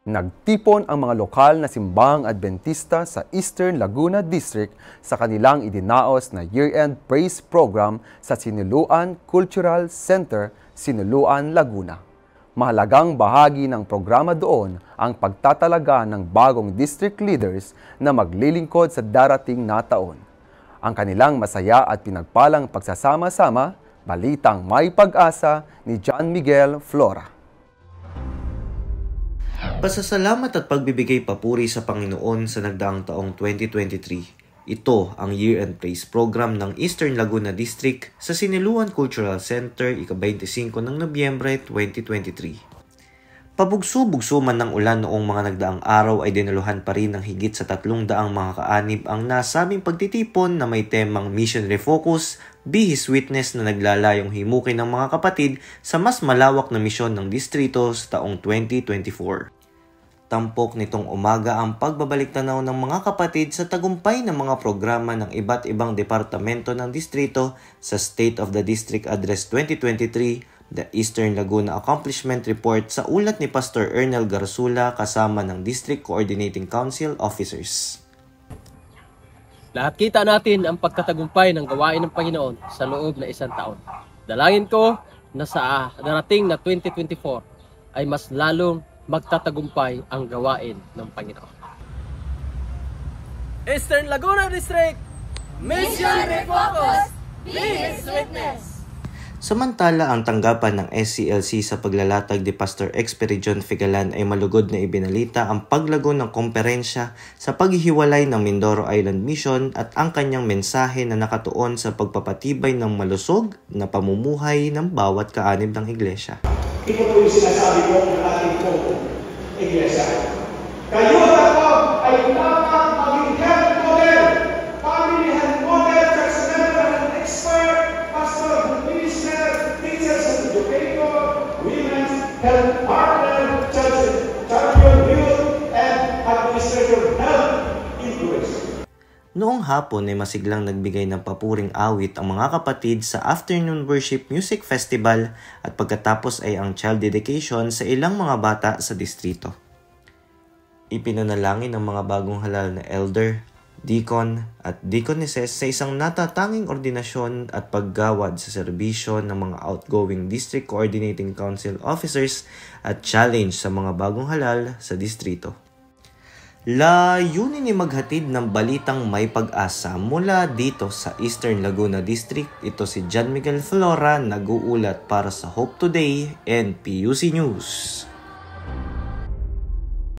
Nagtipon ang mga lokal na simbahang Adventista sa Eastern Laguna District sa kanilang idinaos na year-end praise program sa Sinuluan Cultural Center, Sinuluan, Laguna. Mahalagang bahagi ng programa doon ang pagtatalaga ng bagong district leaders na maglilingkod sa darating na taon. Ang kanilang masaya at pinagpalang pagsasama-sama, balitang may pag-asa ni John Miguel Flora. Pasasalamat at pagbibigay papuri sa Panginoon sa nagdaang taong 2023. Ito ang Year-End Praise Program ng Eastern Laguna District sa Siniluan Cultural Center ika-25 ng Nobyembre 2023. Pabugso-bugso man ng ulan noong mga nagdaang araw ay dinaluhan pa rin ng higit sa 300 mga kaanib ang nasabing pagtitipon na may temang Mission Refocus, Be His Witness na naglalayong himukin ng mga kapatid sa mas malawak na misyon ng distrito sa taong 2024. Tampok nitong umaga ang pagbabalik tanaw ng mga kapatid sa tagumpay ng mga programa ng iba't ibang departamento ng distrito sa State of the District Address 2023, the Eastern Laguna Accomplishment Report sa ulat ni Pastor Ernel Garzula kasama ng District Coordinating Council Officers. Lahat kita natin ang pagtatagumpay ng gawain ng Panginoon sa loob na isang taon. Dalangin ko na sa darating na 2024 ay mas lalong magtatagumpay ang gawain ng Panginoon. Eastern Laguna District, Mission Refocus, Be His Witness. Samantala, ang tanggapan ng SCLC sa paglalatag ni Pastor Experijon Figalan ay malugod na ibinalita ang paglago ng komperensya sa paghihiwalay ng Mindoro Island Mission at ang kanyang mensahe na nakatuon sa pagpapatibay ng malusog na pamumuhay ng bawat kaanib ng iglesia. Ito po yung sinasabi ko ng ating pong iglesia. Kayo at ako ay dapat maging health model, family health model, church member and expert, pastor, minister, teachers and educator, women's health partner, church champion youth, and administrative health influence. Noong hapon ay masiglang nagbigay ng papuring awit ang mga kapatid sa Afternoon Worship Music Festival at pagkatapos ay ang child dedication sa ilang mga bata sa distrito. Ipinanalangin ng mga bagong halal na elder, deacon at deaconesses sa isang natatanging ordinasyon at paggawad sa serbisyo ng mga outgoing District Coordinating Council Officers at challenge sa mga bagong halal sa distrito. Layunin ni maghatid ng balitang may pag-asa mula dito sa Eastern Laguna District. Ito si John Miguel Flora, nag-uulat para sa Hope Today and PUC News.